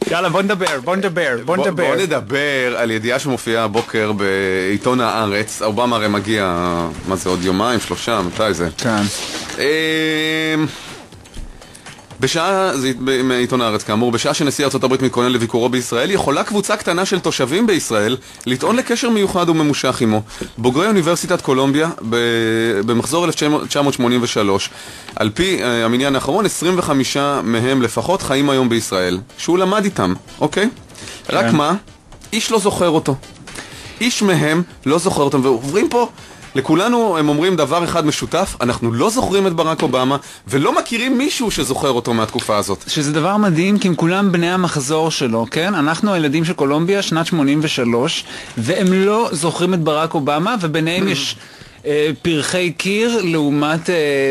יאללה, בוא נדבר על ידיעה שמופיעה הבוקר בעיתון הארץ. אובמה הרי מגיע, מה זה, עוד יומיים, 3, מתי זה? כן. בשעה, זה מעיתון הארץ כאמור, בשעה שנשיא ארצות הברית מתכונן לביקורו בישראל, יכולה קבוצה קטנה של תושבים בישראל לטעון לקשר מיוחד וממושך עמו. בוגרי אוניברסיטת קולומביה במחזור 1983. על פי המניין האחרון, 25 מהם לפחות חיים היום בישראל. שהוא למד איתם, אוקיי? רק מה? איש לא זוכר אותו. איש מהם לא זוכר אותם, ועוברים פה לכולנו, הם אומרים דבר אחד משותף, אנחנו לא זוכרים את ברק אובמה, ולא מכירים מישהו שזוכר אותו מהתקופה הזאת. שזה דבר מדהים, כי הם כולם בני המחזור שלו, כן? אנחנו הילדים של קולומביה, שנת 83, והם לא זוכרים את ברק אובמה, וביניהם יש פרחי קיר לעומת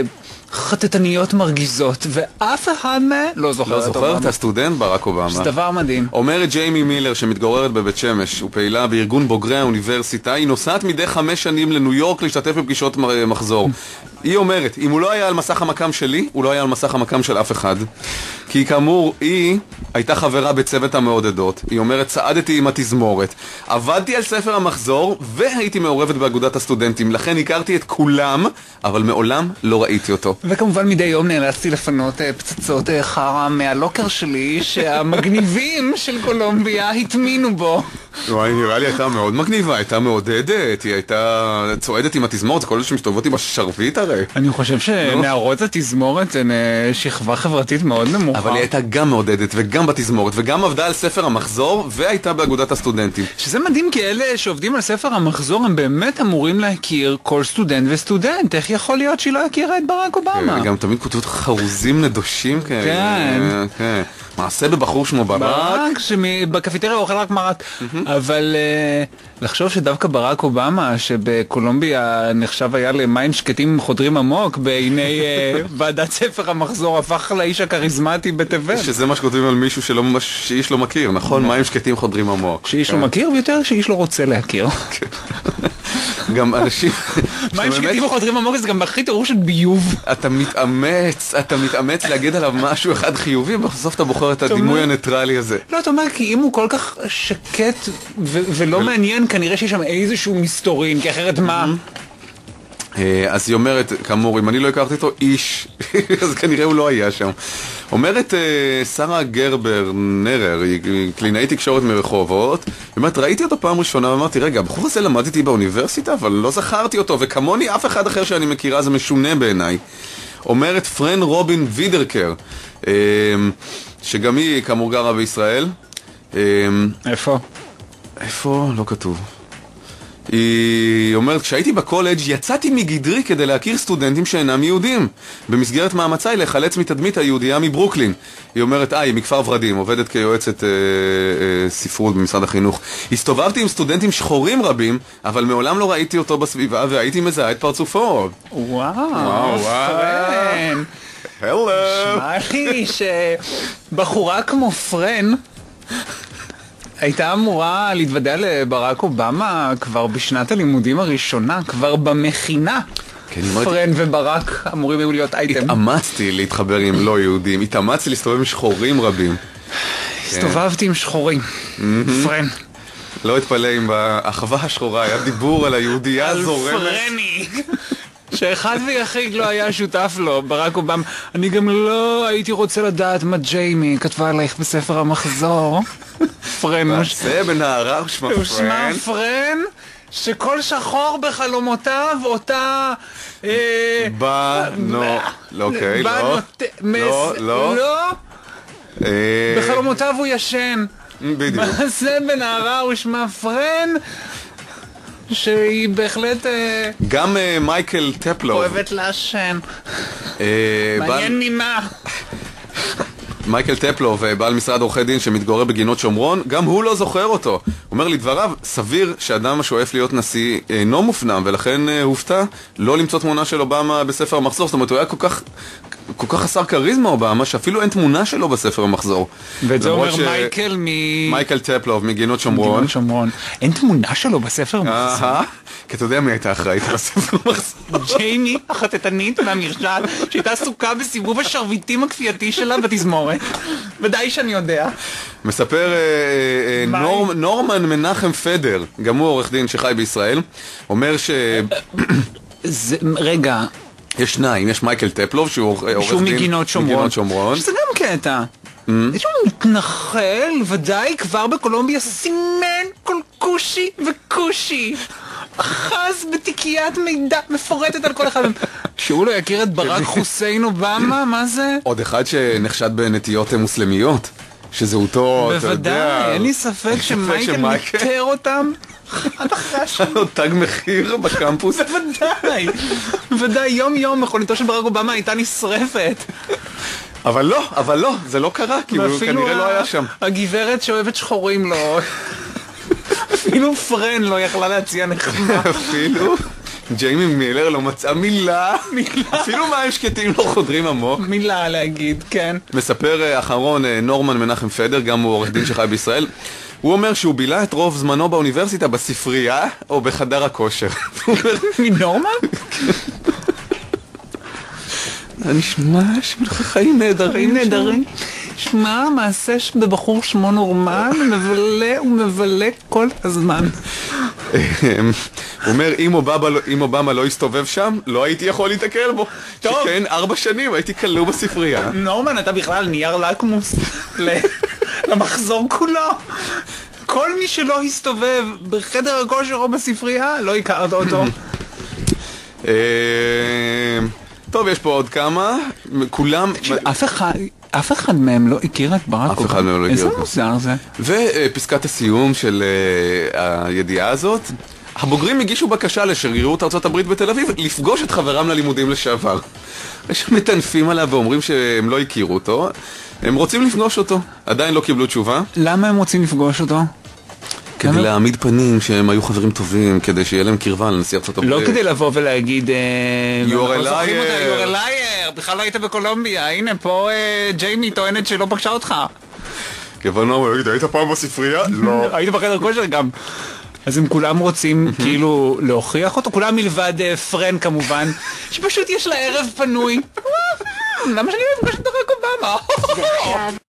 חטטניות מרגיזות, ואף אחד מהם לא זוכר את אובמה. לא זוכר את הסטודנט ברק אובמה. זה דבר מדהים. אומרת ג'יימי מילר שמתגוררת בבית שמש ופעילה בארגון בוגרי האוניברסיטה, היא נוסעת מדי 5 שנים לניו יורק להשתתף בפגישות מחזור. היא אומרת, אם הוא לא היה על מסך המקם שלי, הוא לא היה על מסך המקם של אף אחד. כי כאמור, היא הייתה חברה בצוות המעודדות. היא אומרת, צעדתי עם התזמורת, עבדתי על ספר המחזור והייתי מעורבת באגודת הסטודנטים. לכן הכרתי את כולם, אבל מעולם לא ראיתי אותו. וכמובן מדי יום נאלצתי לפנות פצצות חרה מהלוקר שלי שהמגניבים של קולומביה התמינו בו. וואי, נראה לי הייתה מאוד מגניבה, הייתה מעודדת, היא הייתה צועדת עם התזמורת, זה כל זה שמסתובבות עם השרביט הרי. אני חושב שנערות התזמורת הן שכבה חברתית מאוד נמוכה. אבל היא הייתה גם מעודדת וגם בתזמורת וגם עבדה על ספר המחזור והייתה באגודת הסטודנטים. שזה מדהים, כי אלה שעובדים על ספר המחזור הם באמת אמורים להכיר כל סטודנט וסטודנט. איך יכול להיות שהיא לא הכירה את ברק אובמה? גם תמיד כותבות חרוזים נדושים כאלה. כן. מעשה בבחור שמו ברק. שבקפיטריה הוא אוכל רק מרק. אבל לחשוב שדווקא ברק אובמה, שבקולומביה נחשב היה למים שקטים חודרים עמוק, בעיני ועדת ספר המחזור הפך לאיש הכריזמטי בתבל. שזה מה שכותבים על מישהו שאיש לא מכיר, נכון? מים שקטים חודרים עמוק. שאיש לא מכיר, ויותר שאיש לא רוצה להכיר. גם אנשים... מים שקטים חודרים עמוק זה גם הכי תיאור של ביוב. אתה מתאמץ להגיד עליו משהו אחד חיובי, ובסוף אתה בוחר את הדימוי הניטרלי הזה. לא, אתה אומר, כי אם הוא כל כך שקט ולא מעניין, כנראה שיש שם איזשהו מסתורין, כי אחרת מה? אז היא אומרת, כאמור, אם אני לא הכרתי אותו איש, אז כנראה הוא לא היה שם. אומרת שרה גרבר נרר, היא קלינאית תקשורת מרחובות, היא אומרת, ראיתי אותו פעם ראשונה ואמרתי, רגע, הבחור הזה למדתי באוניברסיטה, אבל לא זכרתי אותו, וכמוני אף אחד אחר שאני מכירה, זה משונה בעיניי. אומרת פרן רובין וידרקר, שגם היא כאמור גרה בישראל. איפה? איפה? לא כתוב. היא אומרת, כשהייתי בקולג' יצאתי מגדרי כדי להכיר סטודנטים שאינם יהודים במסגרת מאמציי לחלץ מתדמית היהודייה מברוקלין. היא אומרת, היא מכפר ורדים, עובדת כיועצת ספרות במשרד החינוך. הסתובבתי עם סטודנטים שחורים רבים, אבל מעולם לא ראיתי אותו בסביבה והייתי מזהה את פרצופו. וואו, פרן. הלו. שמע לי שבחורה כמו פרן הייתה אמורה להתוודע לברק אובמה כבר בשנת הלימודים הראשונה, כבר במכינה. פרן וברק אמורים היו להיות אייטם. התאמצתי להתחבר עם לא יהודים, התאמצתי להסתובב עם שחורים רבים. הסתובבתי עם שחורים, פרן. לא התפלא אם באחווה השחורה היה דיבור על היהודייה הזורמת. על פרני. שאחד ויחיד לא היה שותף לו, ברק אובמה. אני גם לא הייתי רוצה לדעת מה ג'יימי כתבה עלייך בספר המחזור. פרן. מעשה בנערה ושמה פרן. ושמה פרן, שכל שחור בחלומותיו אותה... אוקיי, לא. בחלומותיו הוא ישן. בדיוק. מעשה בנערה ושמה פרן, שהיא בהחלט... גם מייקל טפלוב אוהבת לעשן. מעניין ממה. מייקל טפלוב, בעל משרד עורכי דין שמתגורר בגינות שומרון, גם הוא לא זוכר אותו. הוא אומר לדבריו, סביר שאדם השואף להיות נשיא אינו מופנם, ולכן הופתע לא למצוא תמונה של אובמה בספר המחזור. זאת אומרת, הוא היה כל כך כל כך חסר כריזמה אובמה, שאפילו אין תמונה שלו בספר המחזור. ואת זה אומר מייקל מייקל טפלוב מגינות שומרון. אין תמונה שלו בספר המחזור? כי אתה יודע מי הייתה אחראית בספר המחזור. ג'יימי, החטטנית מהמרשל, שהייתה עסוקה בסיבוב השרביטים הכפייתי שלה בתזמורת. ודאי שאני יודע. מספר נורמן מנחם פדר, גם הוא עורך דין שחי בישראל, אומר רגע. יש שניים, יש מייקל טפלוב שהוא עורך דין מגינות שומרון. שזה גם קטע. יש לו מתנחל, ודאי כבר בקולומביה סימן כל כושי וכושי. אחז בתיקיית מידע מפורטת על כל אחד. שהוא לא יכיר את ברק חוסיין אובמה, מה זה? עוד אחד שנחשד בנטיות מוסלמיות, שזהותו, אתה יודע... בוודאי, אין לי ספק שמייקל ניטר אותם. היה לו תג מחיר בקמפוס. בוודאי, יום יום מכוניתו של ברק אובמה הייתה נשרפת. אבל לא, זה לא קרה, כי הוא כנראה לא היה שם. הגברת שאוהבת שחורים לא... אפילו פרן לא יכלה להציע נחמה. אפילו ג'יימי מילר לא מצאה מילה. אפילו מים שקטים לא חודרים עמוק. מילה להגיד, כן. מספר אחרון נורמן מנחם פדר, גם הוא עורך דין שחי בישראל. הוא אומר שהוא בילה את רוב זמנו באוניברסיטה בספרייה או בחדר הכושר. מנורמן? נשמע שמלך חיים נהדרים. שמע, מעשה בבחור שמו נורמן, מבלה ומבלה כל הזמן. הוא אומר, אם אובמה לא הסתובב שם, לא הייתי יכול להתקל בו. שכן, 4 שנים הייתי כלוא בספרייה. נורמן, אתה בכלל נייר לקמוס למחזור כולו. כל מי שלא הסתובב בחדר הכושר או בספרייה, לא הכרת אותו. טוב, יש פה עוד כמה. כולם... אף אחד מהם לא הכיר את ברק אובמה. אף אחד מהם לא הכיר. איזה מוזר זה. ופסקת הסיום של הידיעה הזאת, הבוגרים הגישו בקשה לשגרירות ארצות הברית בתל אביב לפגוש את חברם ללימודים לשעבר. יש מטנפים עליו ואומרים שהם לא הכירו אותו, הם רוצים לפגוש אותו, עדיין לא קיבלו תשובה. למה הם רוצים לפגוש אותו? כדי להעמיד פנים שהם היו חברים טובים, כדי שיהיה להם קרבה לנשיא ארצות הברית. לא כדי לבוא ולהגיד You're a liar, You're a liar, בכלל לא היית בקולומביה, הנה פה ג'יימי טוענת שלא פגשה אותך. כיוונו, היית פעם בספרייה? לא. היית בחדר כושר גם. אז הם כולם רוצים כאילו להוכיח אותו, כולם מלבד פרן כמובן, שפשוט יש לה ערב פנוי. למה שאני לא אפגש את ברק אובמה?